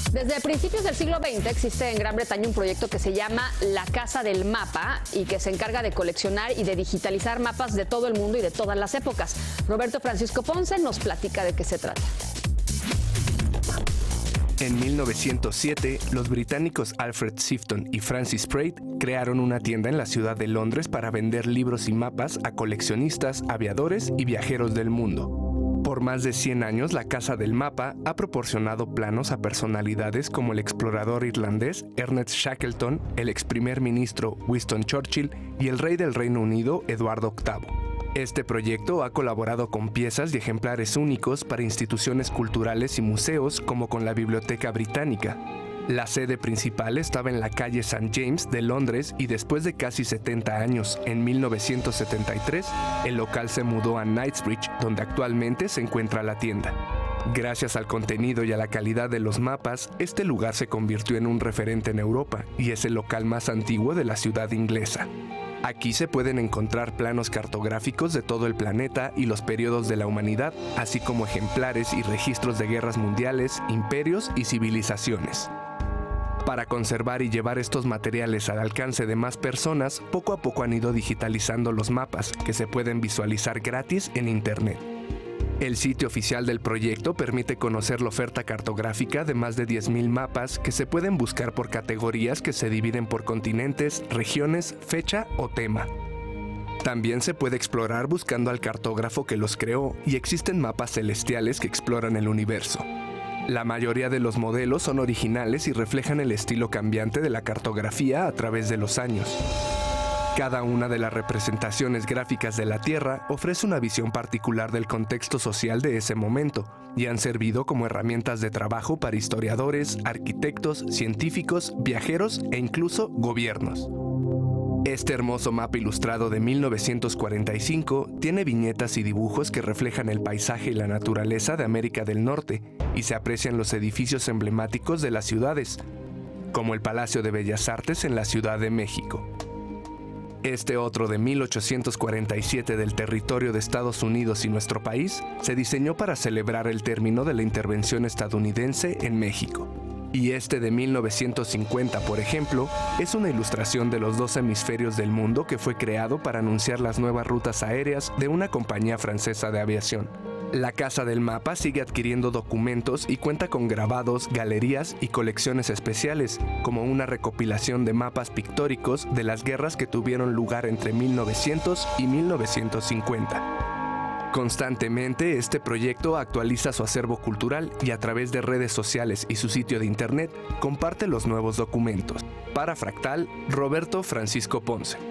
Desde principios del siglo XX existe en Gran Bretaña un proyecto que se llama La Casa del Mapa y que se encarga de coleccionar y de digitalizar mapas de todo el mundo y de todas las épocas. Roberto Francisco Ponce nos platica de qué se trata. En 1907, los británicos Alfred Sifton y Francis Pratt crearon una tienda en la ciudad de Londres para vender libros y mapas a coleccionistas, aviadores y viajeros del mundo. Por más de 100 años, la Casa del Mapa ha proporcionado planos a personalidades como el explorador irlandés Ernest Shackleton, el ex primer ministro Winston Churchill y el rey del Reino Unido Eduardo VIII. Este proyecto ha colaborado con piezas y ejemplares únicos para instituciones culturales y museos como con la Biblioteca Británica. La sede principal estaba en la calle St. James de Londres y después de casi 70 años, en 1973, el local se mudó a Knightsbridge, donde actualmente se encuentra la tienda. Gracias al contenido y a la calidad de los mapas, este lugar se convirtió en un referente en Europa y es el local más antiguo de la ciudad inglesa. Aquí se pueden encontrar planos cartográficos de todo el planeta y los periodos de la humanidad, así como ejemplares y registros de guerras mundiales, imperios y civilizaciones. Para conservar y llevar estos materiales al alcance de más personas, poco a poco han ido digitalizando los mapas, que se pueden visualizar gratis en Internet. El sitio oficial del proyecto permite conocer la oferta cartográfica de más de 10,000 mapas que se pueden buscar por categorías que se dividen por continentes, regiones, fecha o tema. También se puede explorar buscando al cartógrafo que los creó y existen mapas celestiales que exploran el universo. La mayoría de los modelos son originales y reflejan el estilo cambiante de la cartografía a través de los años. Cada una de las representaciones gráficas de la Tierra ofrece una visión particular del contexto social de ese momento y han servido como herramientas de trabajo para historiadores, arquitectos, científicos, viajeros e incluso gobiernos. Este hermoso mapa ilustrado de 1945 tiene viñetas y dibujos que reflejan el paisaje y la naturaleza de América del Norte y se aprecian los edificios emblemáticos de las ciudades, como el Palacio de Bellas Artes en la Ciudad de México. Este otro de 1847 del territorio de Estados Unidos y nuestro país se diseñó para celebrar el término de la intervención estadounidense en México. Y este de 1950, por ejemplo, es una ilustración de los dos hemisferios del mundo que fue creado para anunciar las nuevas rutas aéreas de una compañía francesa de aviación. La Casa del Mapa sigue adquiriendo documentos y cuenta con grabados, galerías y colecciones especiales, como una recopilación de mapas pictóricos de las guerras que tuvieron lugar entre 1900 y 1950. Constantemente, este proyecto actualiza su acervo cultural y a través de redes sociales y su sitio de internet comparte los nuevos documentos. Para Fractal, Roberto Francisco Ponce.